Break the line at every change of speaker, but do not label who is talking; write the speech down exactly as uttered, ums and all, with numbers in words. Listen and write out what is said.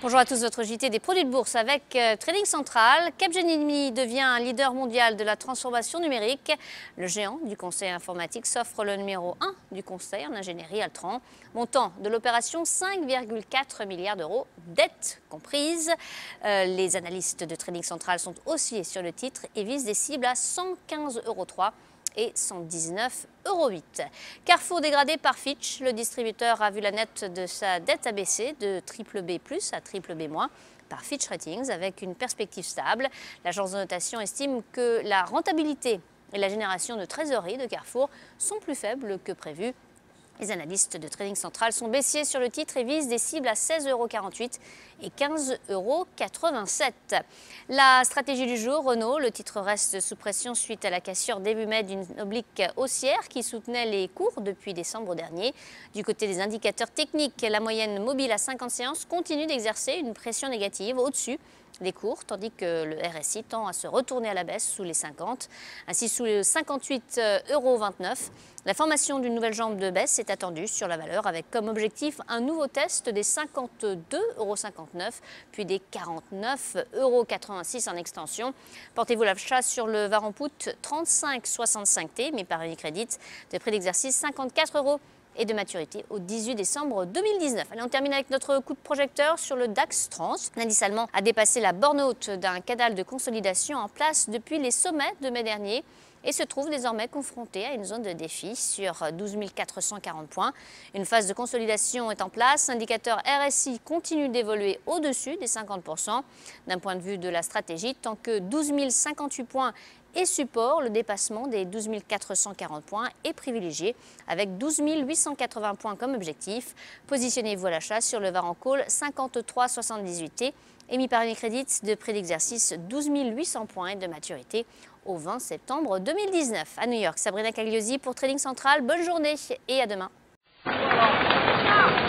Bonjour à tous, votre J T des produits de bourse avec euh, Trading Central. Capgemini devient un leader mondial de la transformation numérique. Le géant du conseil informatique s'offre le numéro un du conseil en ingénierie Altran. Montant de l'opération cinq virgule quatre milliards d'euros, dette comprise. Euh, les analystes de Trading Central sont haussiers sur le titre et visent des cibles à cent quinze euros trois et cent dix-neuf euros huit. Carrefour dégradé par Fitch, le distributeur a vu la nette de sa dette abaisser de triple B plus à triple B moins par Fitch Ratings avec une perspective stable. L'agence de notation estime que la rentabilité et la génération de trésorerie de Carrefour sont plus faibles que prévu. Les analystes de Trading Central sont baissiers sur le titre et visent des cibles à seize euros quarante-huit et quinze euros quatre-vingt-sept. La stratégie du jour, Renault, le titre reste sous pression suite à la cassure début mai d'une oblique haussière qui soutenait les cours depuis décembre dernier. Du côté des indicateurs techniques, la moyenne mobile à cinquante séances continue d'exercer une pression négative au-dessus des cours, tandis que le R S I tend à se retourner à la baisse sous les cinquante, ainsi sous les cinquante-huit euros vingt-neuf. La formation d'une nouvelle jambe de baisse est attendue sur la valeur avec comme objectif un nouveau test des cinquante-deux euros cinquante-neuf puis des quarante-neuf euros quatre-vingt-six en extension. Portez-vous l'achat sur le Varan Put trente-cinq soixante-cinq T, mais par Unicredit, de prix d'exercice cinquante-quatre euros et de maturité au dix-huit décembre deux mille dix-neuf. Allez, on termine avec notre coup de projecteur sur le DAX Trans. L'indice allemand a dépassé la borne haute d'un canal de consolidation en place depuis les sommets de mai dernier et se trouve désormais confronté à une zone de défi sur douze mille quatre cent quarante points. Une phase de consolidation est en place. L'indicateur R S I continue d'évoluer au-dessus des cinquante pour cent. D'un point de vue de la stratégie, tant que douze mille cinquante-huit points et support, le dépassement des douze mille quatre cent quarante points est privilégié avec douze mille huit cent quatre-vingts points comme objectif. Positionnez-vous à l'achat sur le Varan Call cinquante-trois soixante-dix-huit T, émis par Unicredit de prix d'exercice douze mille huit cents points et de maturité au vingt septembre deux mille dix-neuf. À New York, Sabrina Cagliosi pour Trading Central. Bonne journée et à demain.